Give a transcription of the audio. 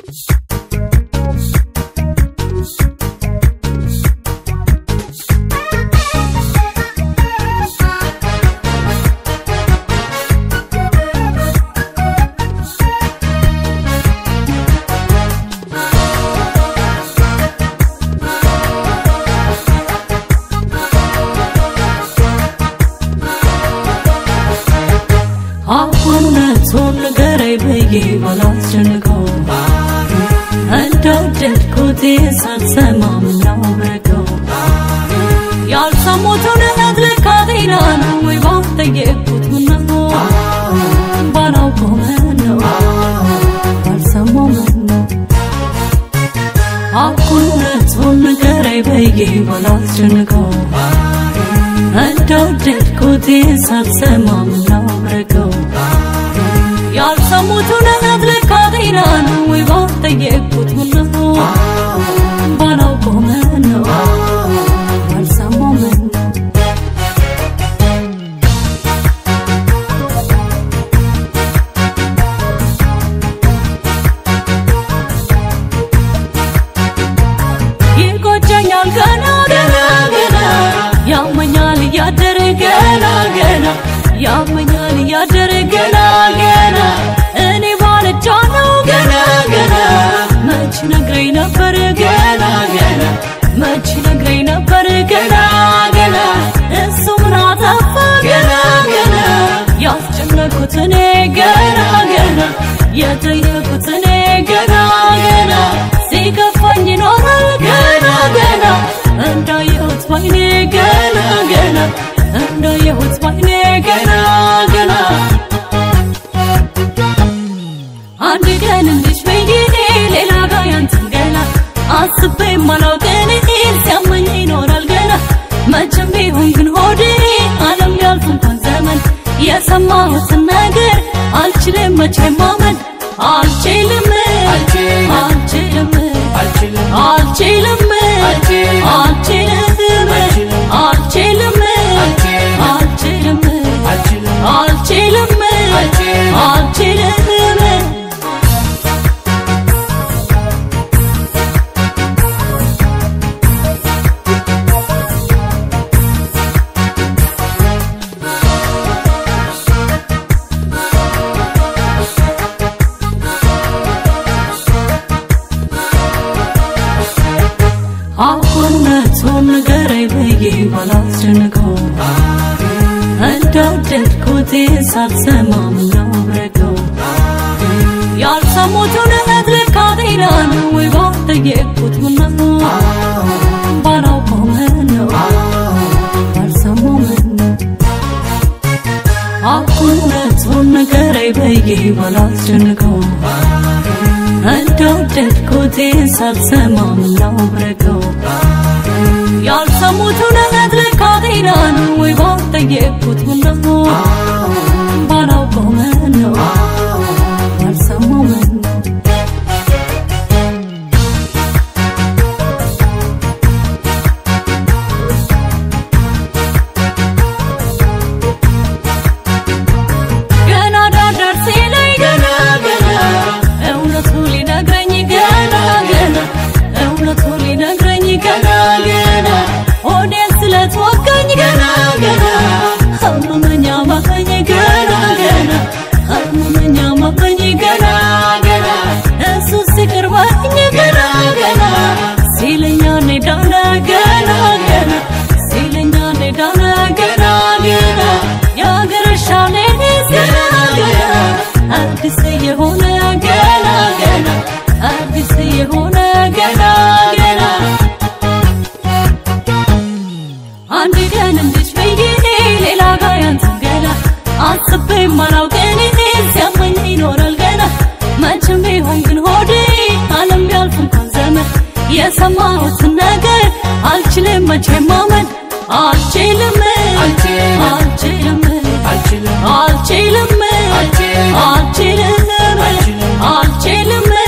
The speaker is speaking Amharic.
አሁነቱን ንገረኝ ብዬ ባላስጨንቀው እንደወደድኩት ሳልሰማ ምነው ረገው ያልሰሙትን ለካ ጤና ነው ወይ ባልጠየቅኩት ምነው ባላውቀው ምነው ባልሰማው ምነው አሁነቱን ንገረኝ ብዬ ባላስጨንቀው እንደወደድኩት ሳልሰማ ምነው ረገው ያልሰሙትን ለካ ጤና ነው ወይ ባልጠየቅኩት ምነው ባላውቀው ምነው ባልሰማው ምነው ይቆጨኛል ገና ገና ገና ያመኛል እያደረ ገና ገና ያመኛል እያደረ ገና ገና እኔ ባልቻለው ገና ገና መች ነግረኝ ነበር ገና ገና መች ነግረኝ ነበር ገና ገና እሱ ምን አጠፋ ገና ገና ያስጨነኩት እኔ ገና ገና የጠየኩት እኔ ገና ገና ሲከፋኝ ኖሯል ገና ገና እንዳየሁት ባይኔ ገና ገና እንዳየሁት ባይኔ ገና ገና አንድ ቀን እንድሽ በይኔ ሌላ ጋር ያንተን ገና አስቤ ማላውቅን ሲያመኝ ይኖራል ገና መቼም ቢሆን ግን ሆዴ ዓለም ሊያልፍ እንኳን ዘመን የሰማሁትን ነገር አልችልም መቼም ማመን አልችልም አልችልም አልችልም አልችልም አልችልም አልችልም አልችልም አሁነቱን ንገረኝ ብዬ ባላስጨንቀው እንደወደድኩት ሳልሰማ ምነው ረገው ያልሰሙትን ለካ ጤና ነው ወይ ባልጠየቅኩት ምነው ባላውቀው ምነው ባልሰማው ምነው አሁነቱን ንገረኝ ብዬ ባላስጨንቀው እንደወደድኩት ሳልሰማ ምነው ረገው ያልሰሙትን ለካ ጤና ነው ወይ ባልጠየቅኩት ምነው ባላውቀው ምነው ባልሰማው ምነው ገና ዳር ሲለኝ ገና ገና እውነቱ ሊነግረኝ ገና ገና እውነቱ ሊነግረኝ ገና ገና ሆዴን ስለተወጋኝ ገና ገና ህመመኛ ማፈኝ ገና ገና ህመመኛ ማፈኝ ገና ገና እሱ ሲቀርበኝ ገና ገና ሲለኛ ዳነ ገና ገና ሲለኛ ዳነ ገና ገና ያገረሻለ ገና ገና አዲስ የሆነ ገና ገና አዲስ የሆነ ገና ገና አንድ ቀን እንድሽ በይኔ ሌላ ጋር ያንተን ገና አስቤ ማላውቅን ሲያመኝ ይኖራል ገና መቼም ቢሆን ግን ሆዴ ዓለም ቢያልፍ እንኳን ዘመን የሰማሁትን ነገር አልችልም መቼም ማመን አልችልም አልችልም አልችልም አልችልም አልችልም